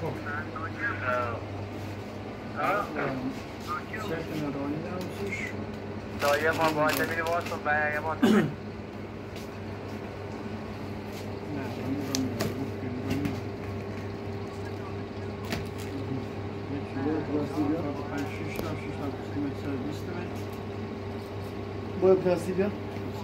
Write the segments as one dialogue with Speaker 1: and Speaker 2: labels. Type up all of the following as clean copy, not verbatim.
Speaker 1: شرط ندانی نموسیش
Speaker 2: دایه ما باید بینی واسه به یه ما
Speaker 3: Boya plastiği ya.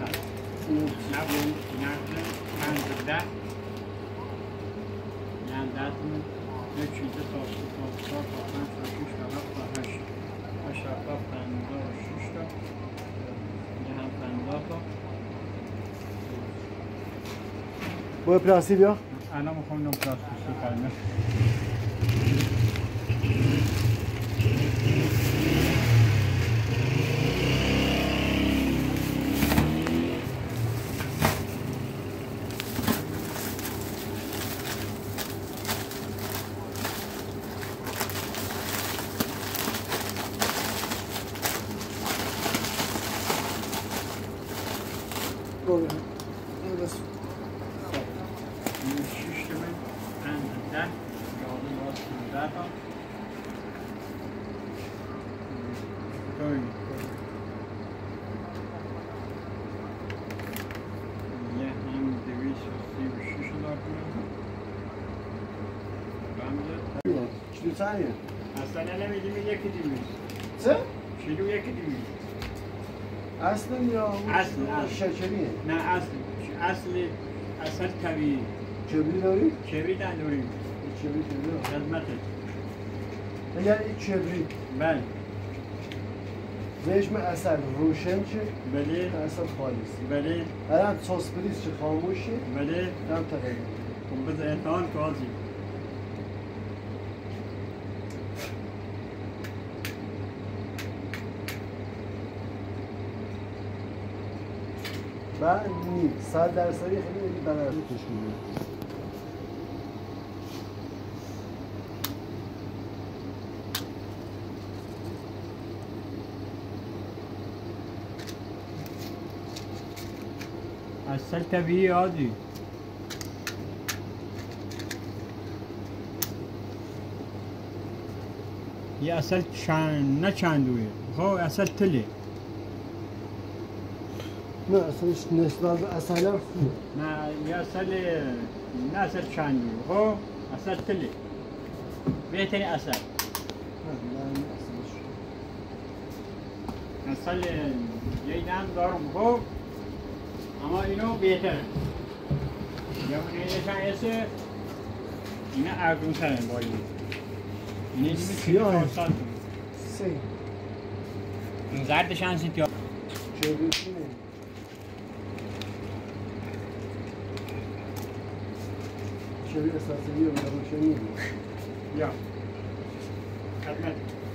Speaker 3: Boya plastiği ya.
Speaker 1: الان میخوام اینو پلاستیکی کنم
Speaker 3: Kilo tane.
Speaker 1: اصلا نمیدیم یکی دیمیز
Speaker 3: چه؟
Speaker 1: کیلو یکی دیمیز
Speaker 3: اصلا یا
Speaker 1: اصل
Speaker 3: شکریه؟
Speaker 1: نه اصل طبیعی
Speaker 3: چبری داری؟
Speaker 1: چبری نداریم
Speaker 3: چبری داری؟
Speaker 1: خدمته
Speaker 3: یعنی چبری؟
Speaker 1: بله
Speaker 3: زشم اصل روشن چه؟
Speaker 1: بله
Speaker 3: اصل خالص
Speaker 1: بله
Speaker 3: الان ساسپریس چه خاموشه؟
Speaker 1: بله
Speaker 3: هم تقریبا
Speaker 1: خب بذار امتحان کازی
Speaker 3: بعد نیم 100% خیلی برای تشکیل میده
Speaker 1: اصل طبیعی عادی یه اصل نه چندویه خب اصل تله
Speaker 3: نه اصلش نسبت به اصل هم خوبه
Speaker 1: نه یه اصل چندویه خب اصل تله بهترین اصل اصل یه دم دارم خب اما اینو بهتره یا اینشان ایسه اینا ارزون ترین با اینه
Speaker 3: سیاه سی
Speaker 1: این زردش هنسی که
Speaker 3: چوبیشینه چوبی اساسی رو روشنی
Speaker 1: یا خدمت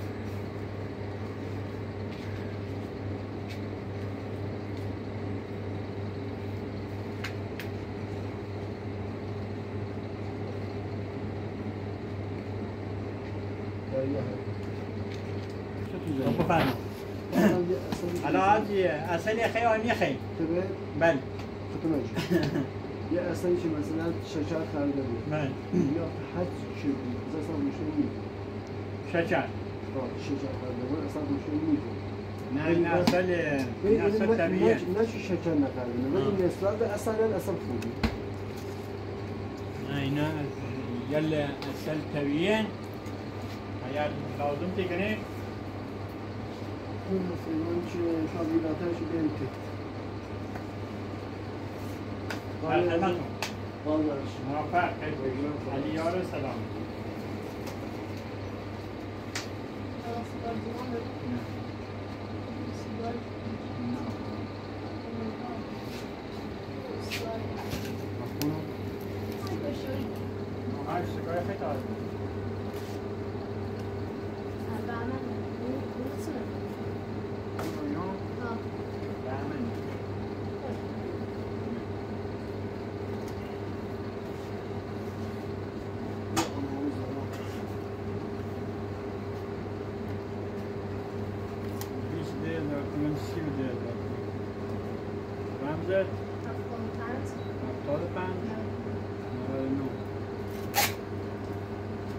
Speaker 1: بفرمایید حالا هادی اصلی خیلی آنی خیلی
Speaker 3: تبه
Speaker 1: بله
Speaker 3: خطمش یه اصلی که مثلا شکر خریداری
Speaker 1: بله
Speaker 3: یا هر چی بود اصلا روشن نیست
Speaker 1: شکر
Speaker 3: شکر خریداری اصلا روشن نیست
Speaker 1: نه این اصل طبیعیه
Speaker 3: نه چی شکر نخریداری ولی نسبت به اصلا خوبی
Speaker 1: نه اینا یل اصل طبیعیه اگر لازم تکنه
Speaker 3: اون مسلمان که شاگرداتش بیانید
Speaker 1: خدمتتون
Speaker 3: قابلش
Speaker 1: موفق علی یار سلام رمزت 75 99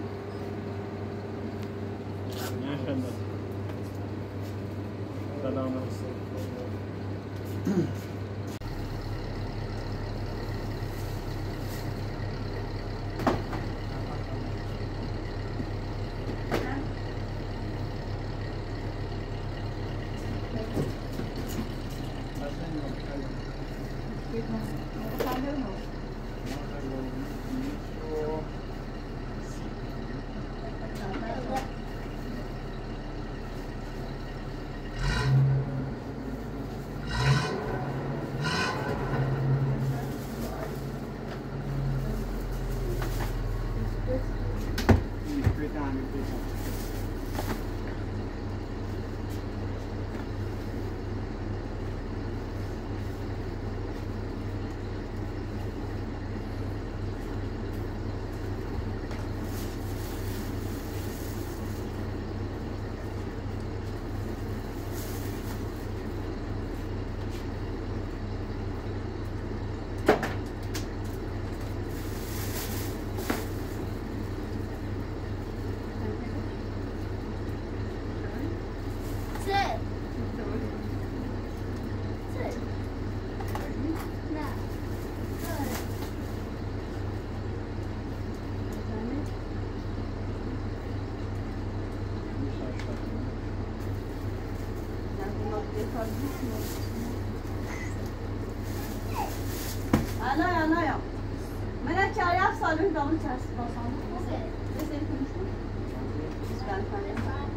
Speaker 1: سلام.
Speaker 4: Ana. Ben çare yap salın damın çaresi basan. Ne seni konuşmuş? Ben tanıyorum.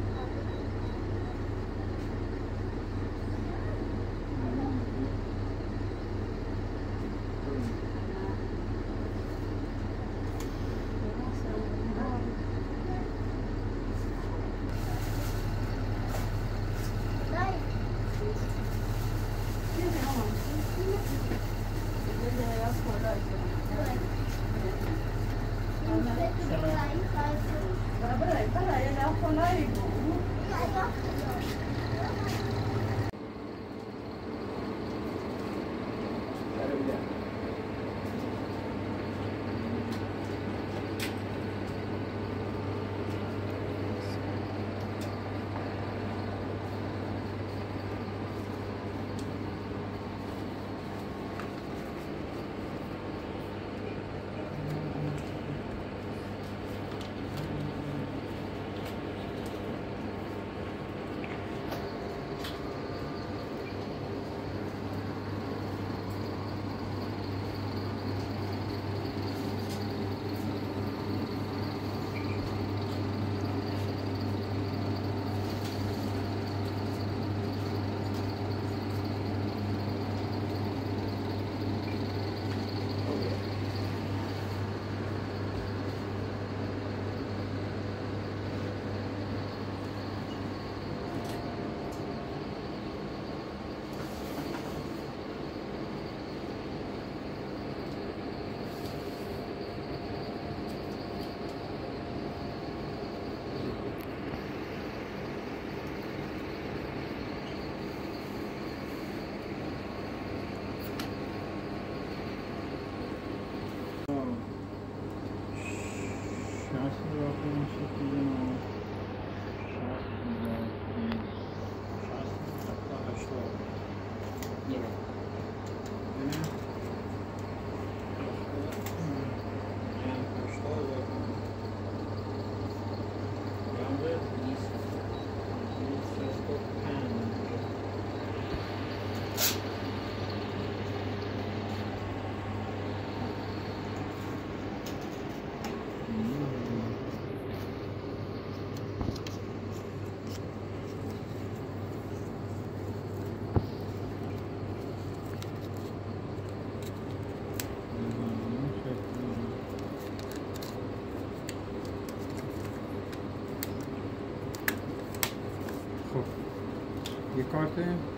Speaker 1: یه کارت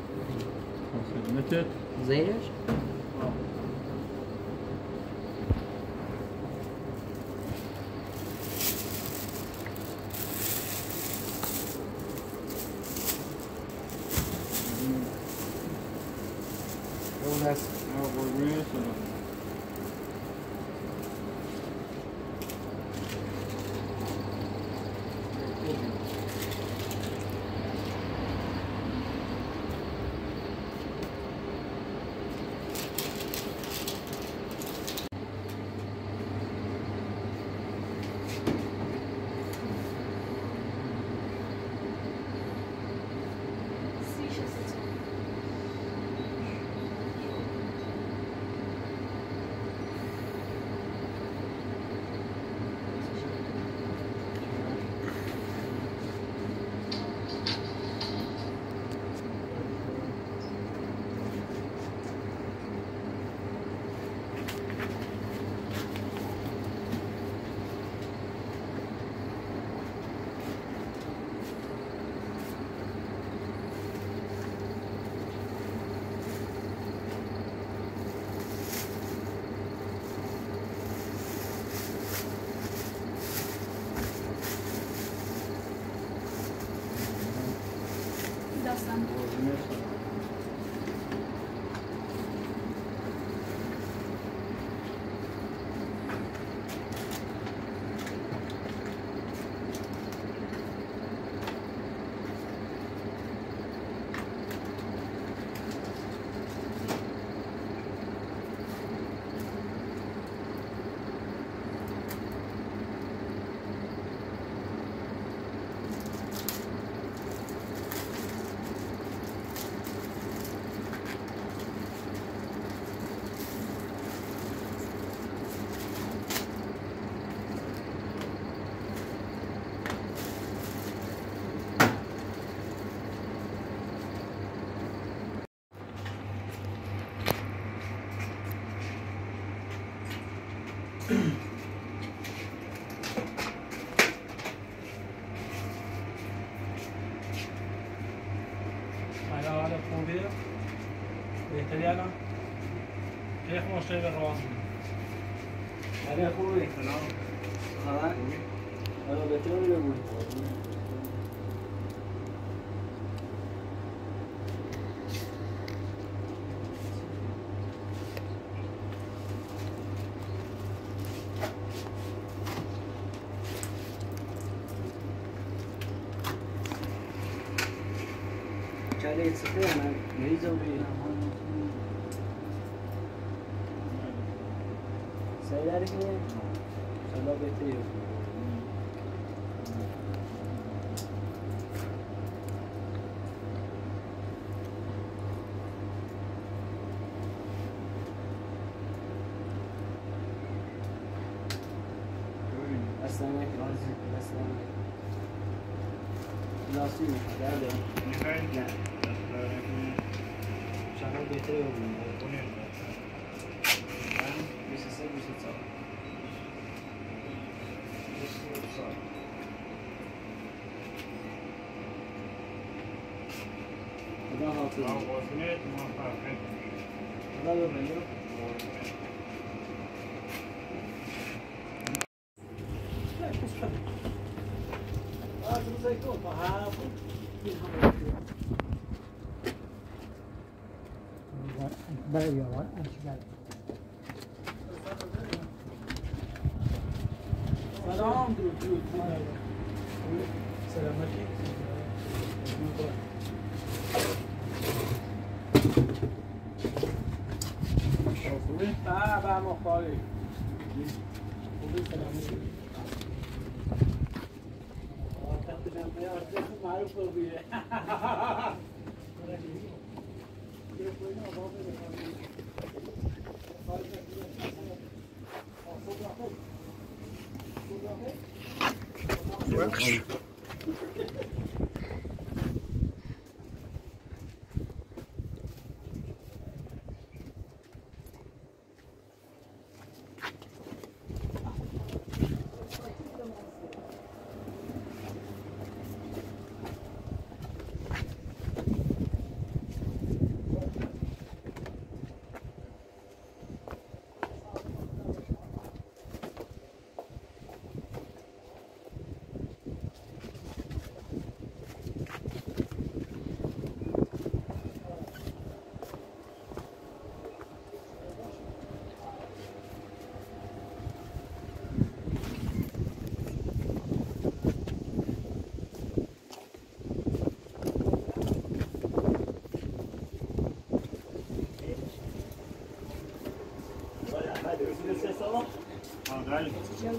Speaker 1: خدمتت
Speaker 5: زیرش؟
Speaker 1: اون دست قربونی شما چطوری الان؟ شیخ مشتری به راه
Speaker 3: آره خوبی
Speaker 1: سلام
Speaker 3: خبر آره بهتر بگو چاله سفید من میزم بیام سیاره که سلام بهتری Aslan Lastik mi? Nerede?
Speaker 1: Nihaye
Speaker 3: Şahane getiriyor bunu.
Speaker 1: bu ne?
Speaker 3: Ben bir şey sağ. Adam halkı.
Speaker 1: Sağ olsun et, muhabbet.
Speaker 3: Adam yok bence. Ağzımıza ekle olma. Ha bu.
Speaker 5: Böyle var, açıklar.
Speaker 3: Selam dur.
Speaker 5: Selamünaleyküm.
Speaker 1: خوبی؟
Speaker 3: با مخالی.
Speaker 5: خوبی سلامتی.
Speaker 3: معروف خوبیه.
Speaker 1: Dale.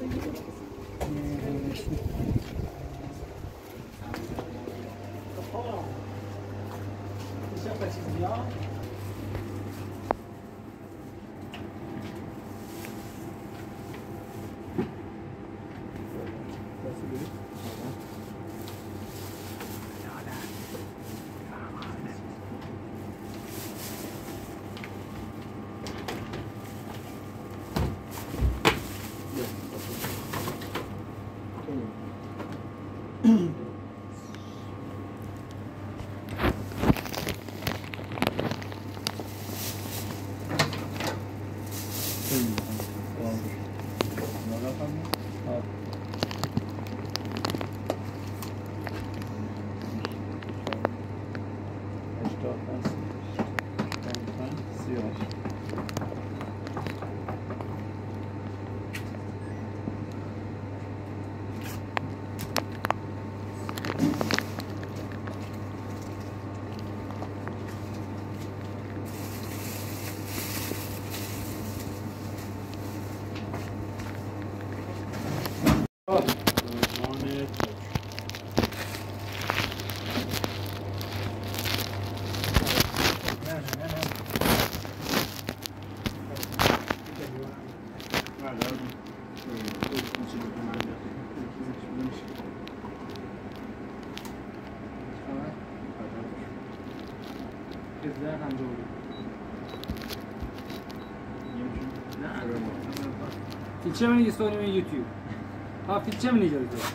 Speaker 5: فیلچه من استوری من یوتیوب. ها فیلچه من ایجاد کرد.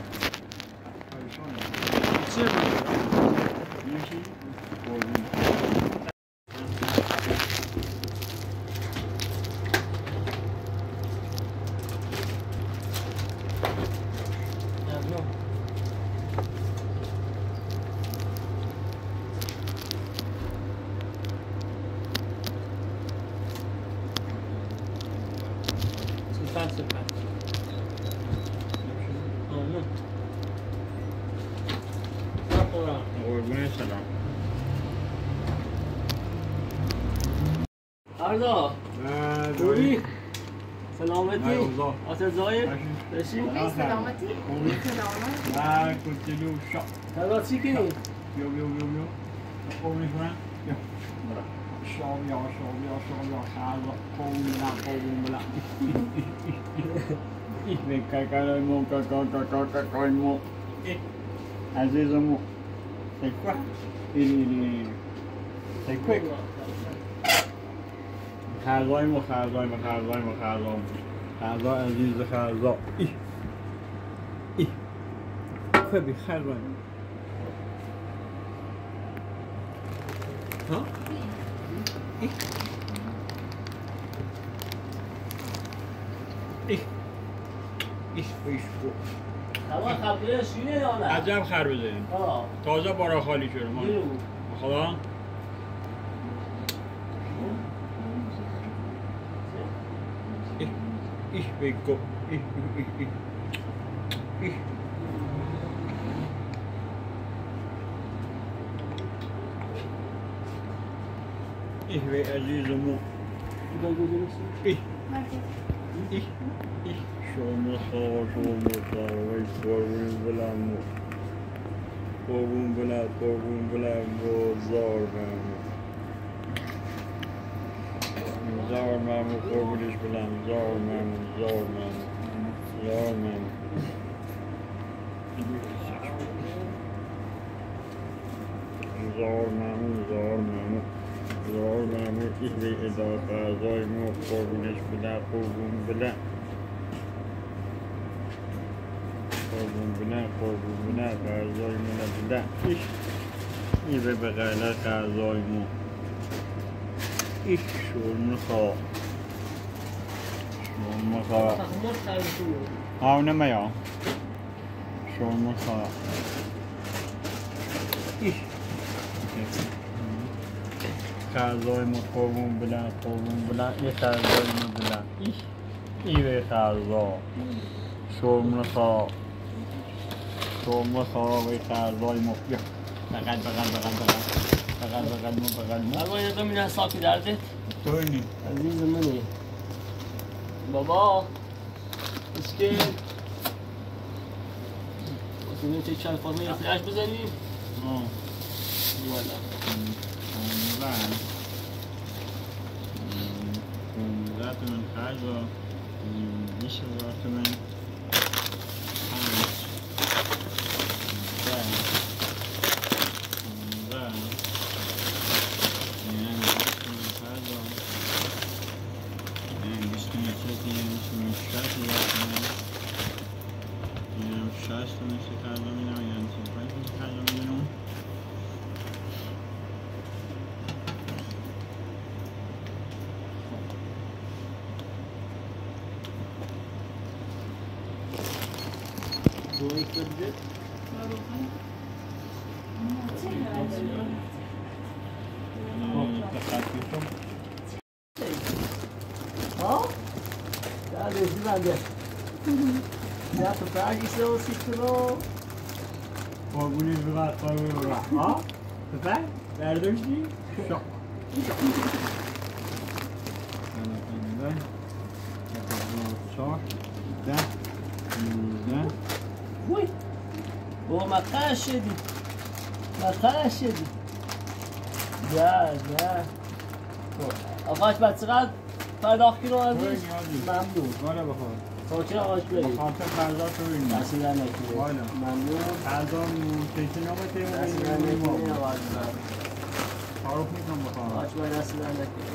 Speaker 5: فیلچه من.
Speaker 1: سپر آمون قربون سلام
Speaker 5: Arda, خوبی؟ سلامتی؟
Speaker 1: الله.
Speaker 5: آتر زایر؟ بشی؟
Speaker 4: خوبی سلامتی؟ سلامت
Speaker 1: و کتلو شا
Speaker 5: تدا چی کنی؟
Speaker 1: بیو قربونش کنم بیا شابیا خرزا قربون بلم ایش به ککای مو عزیزمو تکوه این تکوه خرزای مو خرزا عزیز خرزا خوبی خرزای مو ها؟ ایش
Speaker 5: هوا خبره شینه یا نه؟
Speaker 1: عجب خربزه تازه بارا خالی شده ما خدا ایش بگو ایش به عزیزمو ایش شما خواه وی قربون بلم زار ممو قربونش بلم زار ممو ایش به اضافه ازای مو قربونش بلم قربون بلم غذای مو نبیده ایش به بغیله غذای مو ایش شرم خواه نمه یا شرم خواه ایش غذای مو قربون بلن ای غذای مو بلن ای به غذا شرم خواه وی غذای مو بیا بغل مو
Speaker 5: الان یه دو میدن ساکی دردت
Speaker 1: توی نی
Speaker 5: عزیز منی بابا اسکین بسیدیم چه چند فرمه یه فلش بزنیم والا
Speaker 1: 15 تومن خرج و 20,000 تومن
Speaker 5: Ja, total zo ziet er al.
Speaker 1: قربونی ببر ها؟ بفر؟ برداشتی؟ شا 19
Speaker 5: وای بابا مقطع شدی نه آقاش بعد چقدر پرداخت کنو عزیز؟ ممنون
Speaker 1: والا بخور
Speaker 5: خاطر آقاش برید
Speaker 1: خاطر فردا تو این
Speaker 5: دستی در نکنه
Speaker 1: والا
Speaker 5: ممنون
Speaker 1: فردا تیکی نامه
Speaker 5: دستی در نکنه آقاش
Speaker 1: تعارف میکنم بخور
Speaker 5: آقاش باید دستی در نکنه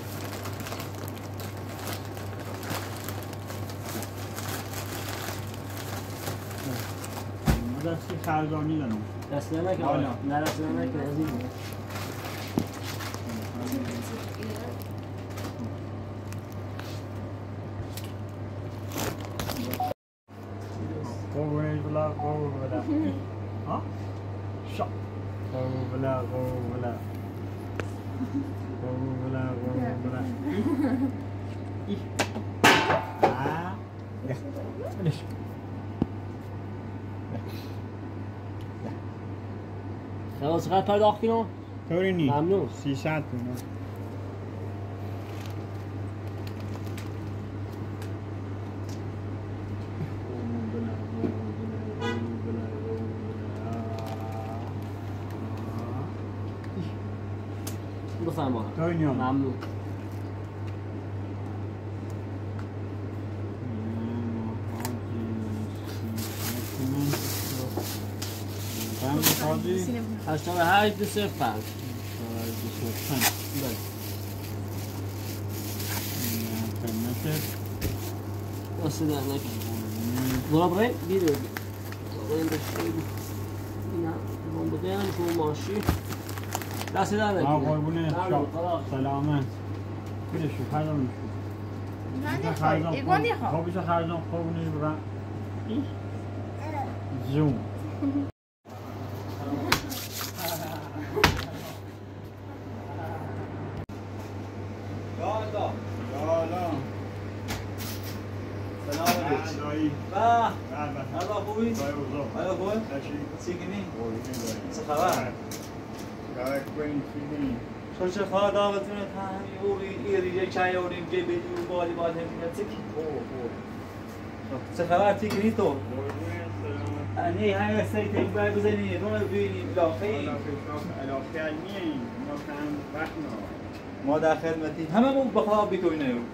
Speaker 1: دستی خرزا میزنم
Speaker 5: دستی در نکنه
Speaker 1: والا.
Speaker 5: نه دستی در نکنه عزیز
Speaker 1: قربونی بلا قربلا ها شا قربلا قربلا قربلا قربلا ليش
Speaker 5: خلاص چقدر پرداخت کنم؟
Speaker 1: طوری نی
Speaker 5: ممنون
Speaker 1: 300 تومن
Speaker 5: بفرما
Speaker 1: طوری نی
Speaker 5: ممنون
Speaker 1: قاضی
Speaker 5: 88 205 بله واسه در نکنم برو برای بیرو برای بشید اینا من بودم تو ماشی دست در نکنم
Speaker 1: قربونه سلامت بله شو خرزان شو
Speaker 4: من نخواه ایگو نخواه
Speaker 1: خوابی شو خرزان قربونه برا زوم
Speaker 6: خوبی؟ آیا خوبه؟ سیگنی؟ چه خبر؟ چه خبر دعوتونه همی اوری ایری چای اوریم جه بدی و بالی بالی همینه چکی؟ چه خبر تیگنی تو؟ نه همه سری تیگ باید بزنی رو ببینی بلاخی ما در خدمتی همه مون بخواب بی توی نیو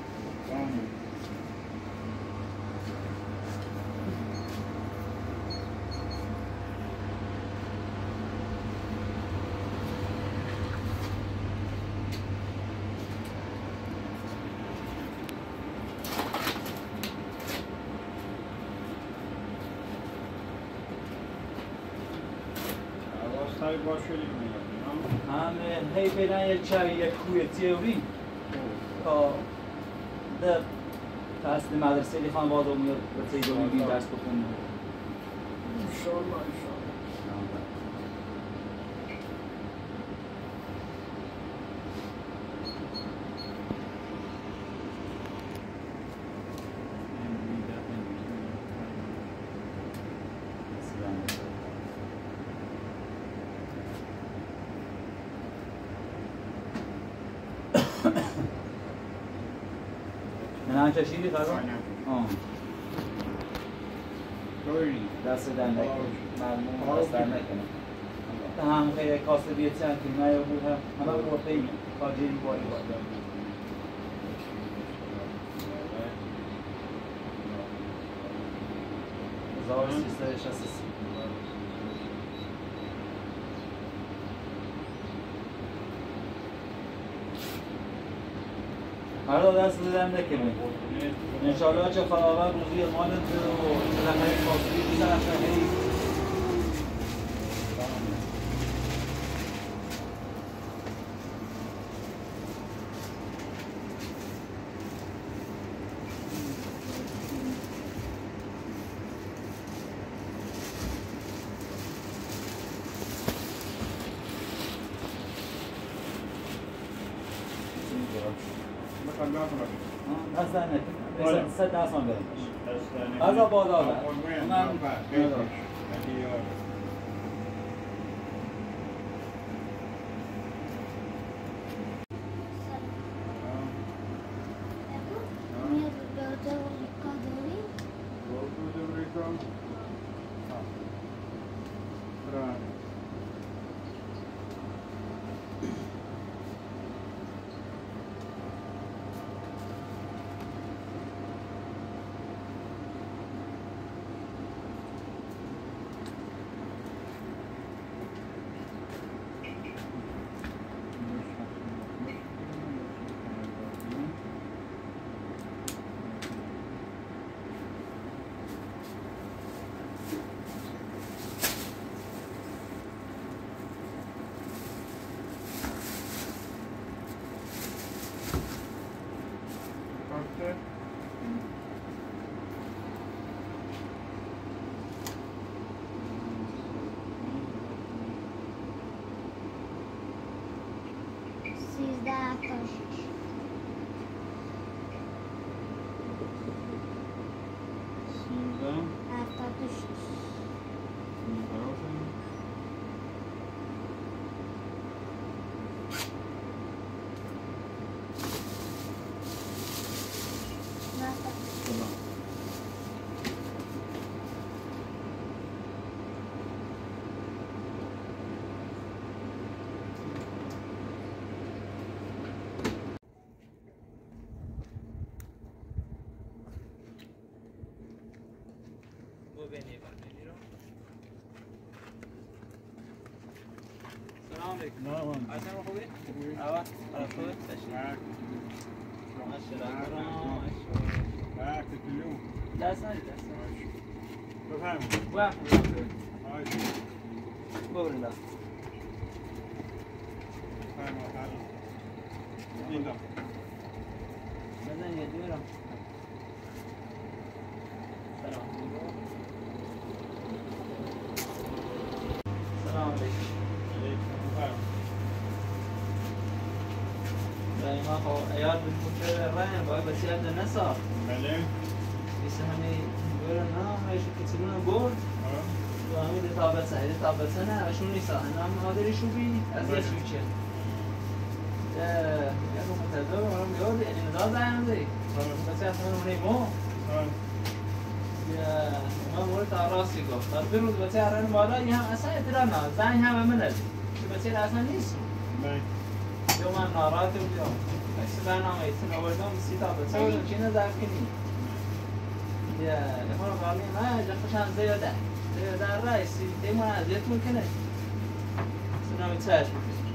Speaker 6: همه هی بدن یک چای یک کوی تیوری تا در تحصیل مدرسه لی خانواده میاد به تیوری بین درس بخونه نه چشیدی خراب؟ دست در نکنه ممنون دست در نکنه هم خیلی کاسه بیه چند که نه بود همه بود خیلی کاجری بایی باید 1363 هر دو دست دادم نکنه انشاءالله چه خواهر روزی مالت و بالاخره کاسبی بیشتر خیلی دست در نکنه سه دست هم برمش از آباد آورد من
Speaker 5: ببینی برنامه‌ای رو. سلام علیکم.
Speaker 1: نه
Speaker 5: اصلا خوبی؟ اول خوبه تشکر. دست ندید
Speaker 1: بفرمایید.
Speaker 5: ببرید بزن یه دیگه رو سلام علیکم. دائما خب عیال بالکل رنگ باید بسیار نسا
Speaker 1: بله.
Speaker 5: ایسه همه برای نام هایشو کتیلون برد و همین تابت نه اشون نیسا هم مادریشو بی از یه شوچه یه رو متضا برام بیاد یعنی نداز دهنده بسیار همه نیمو ما مورد راستی گفت در بروز بسیار رن بالا این هم اصلا اطلاع نه زنگ هم همه ندید بسیار اصلا نیست یو من ناراحت بودم اصلا برنامه ایتون آوردم سی تا بسیار بودم چی نظر کنی یه نفر بالی ما جفتشان زیاده رئیسی دیمان اذیت میکنه سنم چشم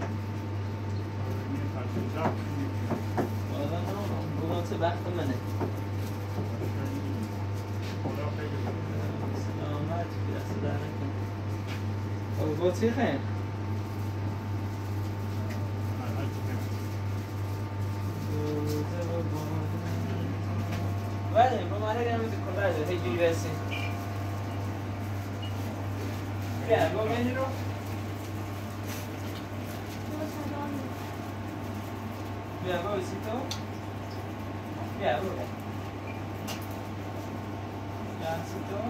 Speaker 5: والا نه بودم چه وقت منه سلامت دست در نکن خب با چی خیلی؟ بله با مره گرم بیدی کلا جا هیچی برسی بیا با بینی رو بیا با بسی تو بیا برو بیا سی تو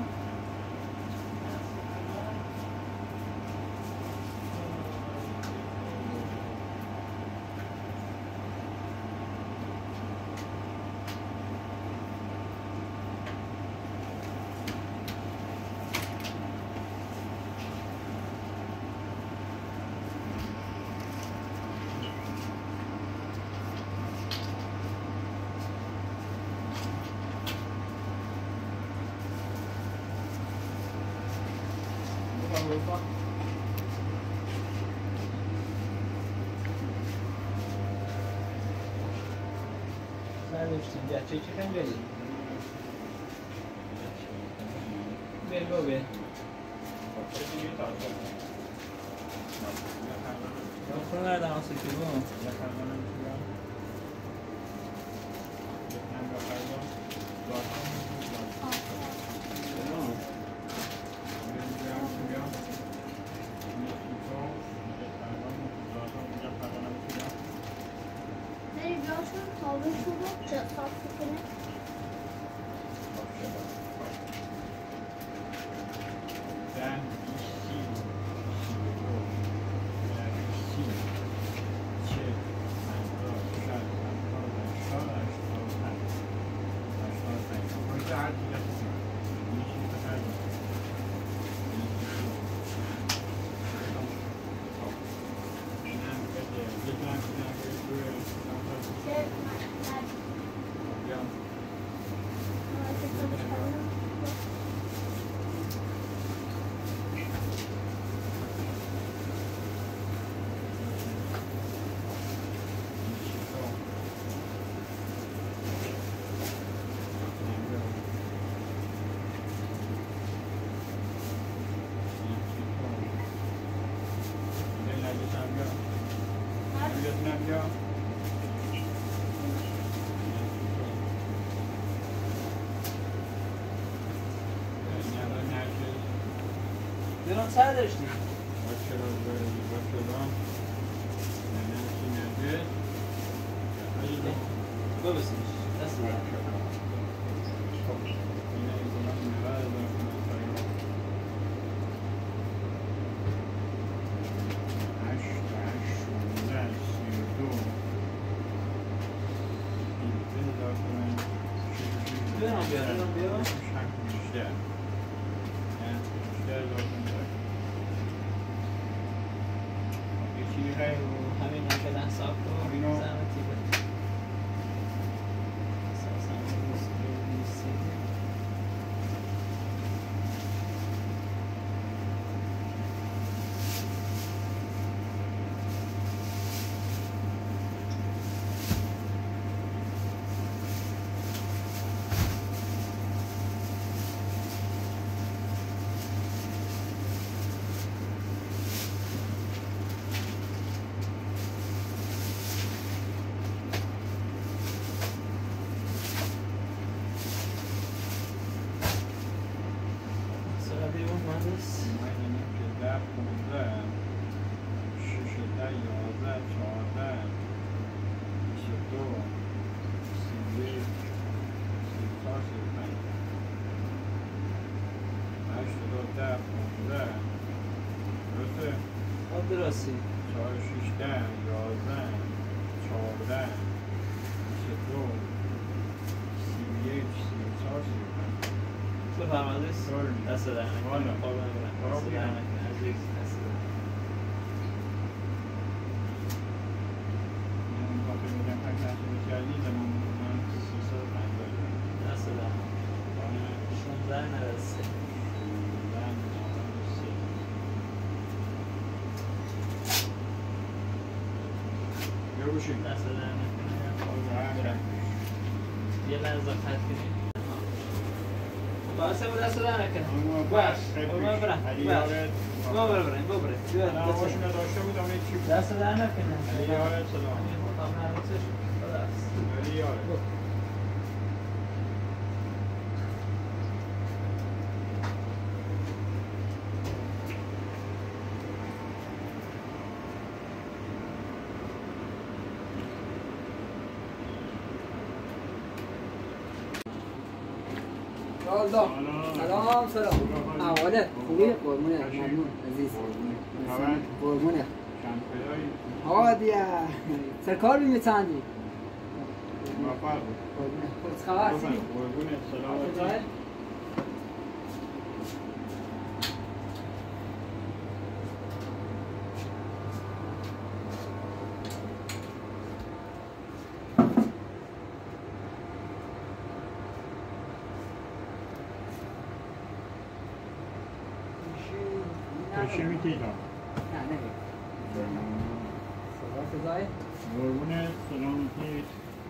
Speaker 5: نداشتیم گچه چی خیلی بریم بگو به خونه نردم اصلا که بون درون سر داشتی؟ ببسیش دست همین فعلا صاف کن زحمتی بود اساسا دیون مهندس
Speaker 1: من اینه که 10 15 6 10 11 14 22 31 34 35 8 10 15 درسته؟
Speaker 5: آب درستی
Speaker 1: 4 6 10 11 14 22 31 34 35
Speaker 5: بفرم عزیز
Speaker 1: Sorry.
Speaker 5: دست در نکنه
Speaker 1: والا.
Speaker 5: قربان برم دست در نکنه عزیز دست در
Speaker 1: من خاطر میگم هر کسی میکردی زمان من 350
Speaker 5: دست در نکنه 16 نرسه
Speaker 1: بیا بشین
Speaker 5: دست در نکنه قربان برم یه لحظه خط کنید باسه دست در نکنه باش قربان برم باش برم
Speaker 1: سلام باشون داشته بودم چی بود
Speaker 5: دست در نکنه
Speaker 1: علی یارت سلام علی یارت
Speaker 3: سلام احوالت خوبی؟ قربونه ممنون عزیز قربونه آقا دیگه سرکار میتندی
Speaker 1: موفق
Speaker 3: قربونه خوش خبر هستی؟
Speaker 1: قربونه سلام چی میتیدم
Speaker 3: نه نگه سزای
Speaker 1: قربونه سلام میتید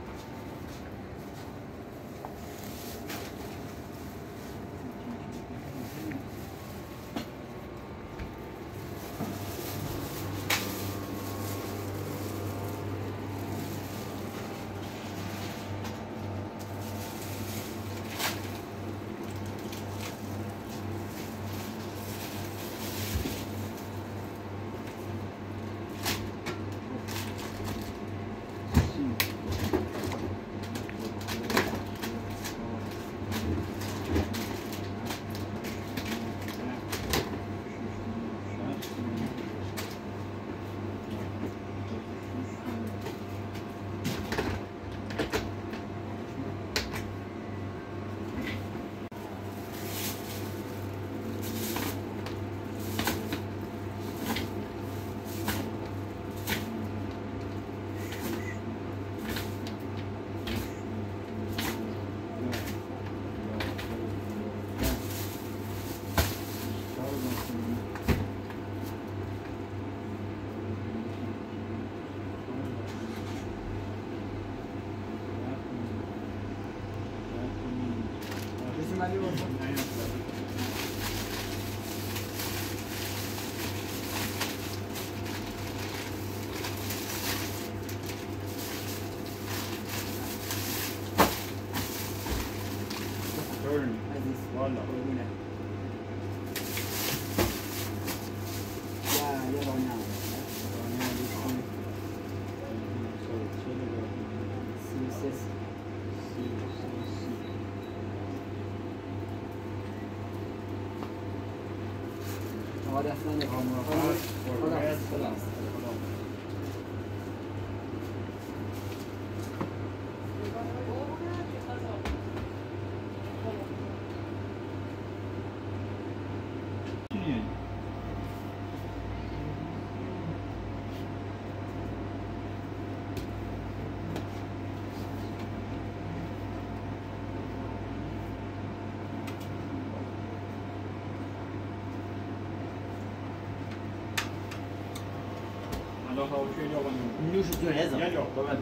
Speaker 3: عزیز
Speaker 1: والا
Speaker 3: قربونه یه رانه آقا دستان خدا
Speaker 1: الان هاوشوی یا بانیم
Speaker 6: نوش جون هزار
Speaker 1: یا یا
Speaker 6: ببر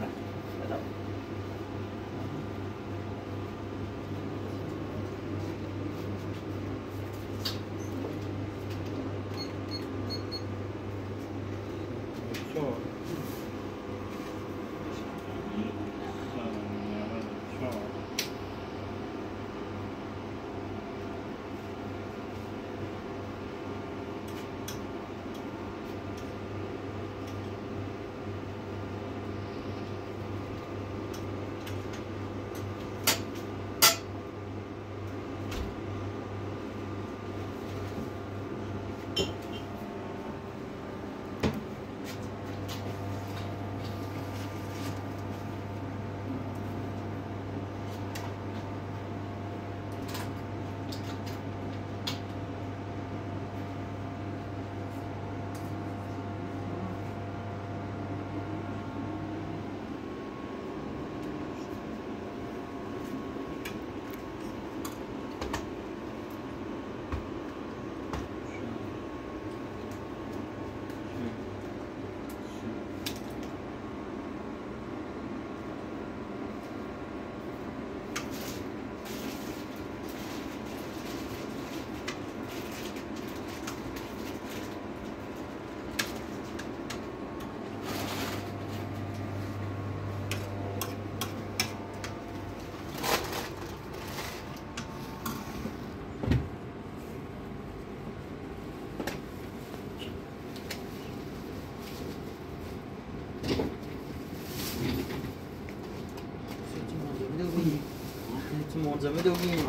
Speaker 7: زمین دوگیم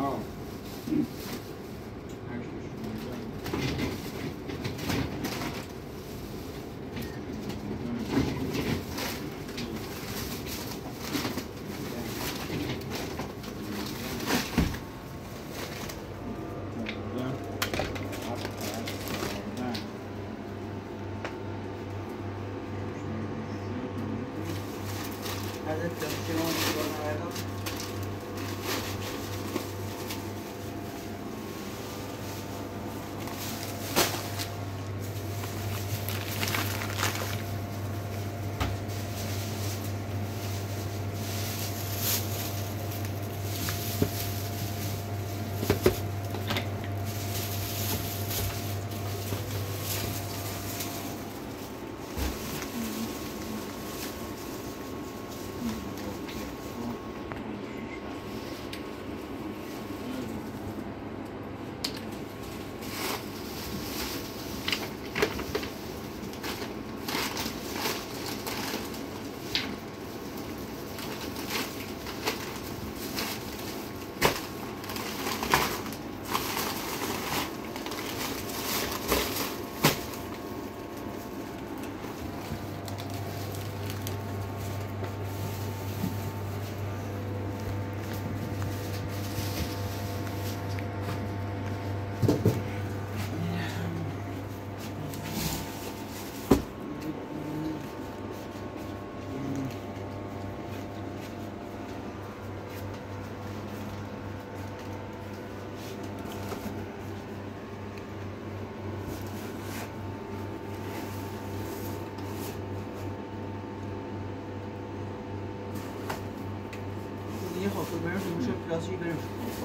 Speaker 7: یه خاطر بریم تو میشه پلاسی بریم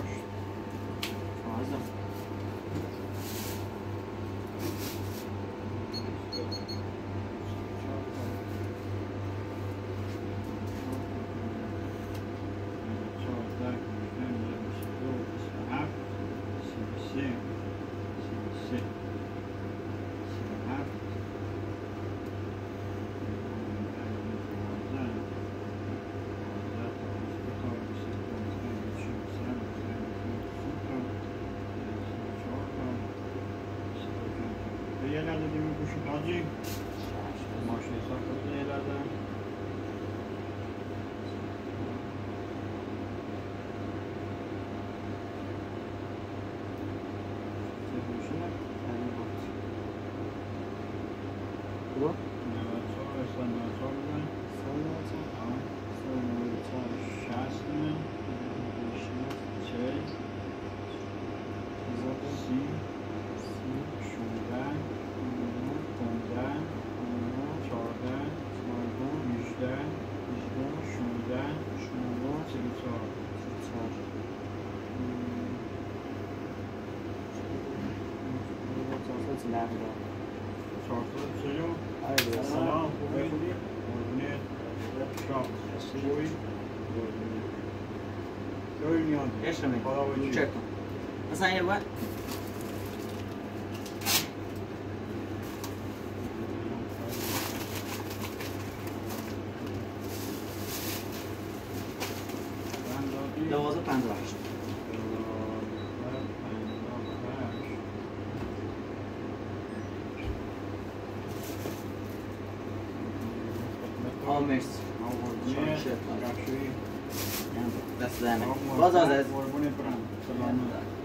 Speaker 7: فازم
Speaker 1: یه لحظه دیگه گوشی تاجی ماشین حساب کنید یه لحظه چه گوشی نه؟
Speaker 3: خوبه؟
Speaker 1: 94 استاندارد بودن 60 من 40 30 16 15 14 18 16 44 سلام خوبی؟ قربونت شام خوبی؟ داری نیاز
Speaker 7: عشق من
Speaker 1: خدا بچی
Speaker 7: چک کن مثلا یه وقت دوازه 58 مرسی دست دهنه باز از
Speaker 1: قربونت برم سلام